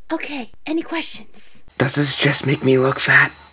Okay, any questions? Does this just make me look fat?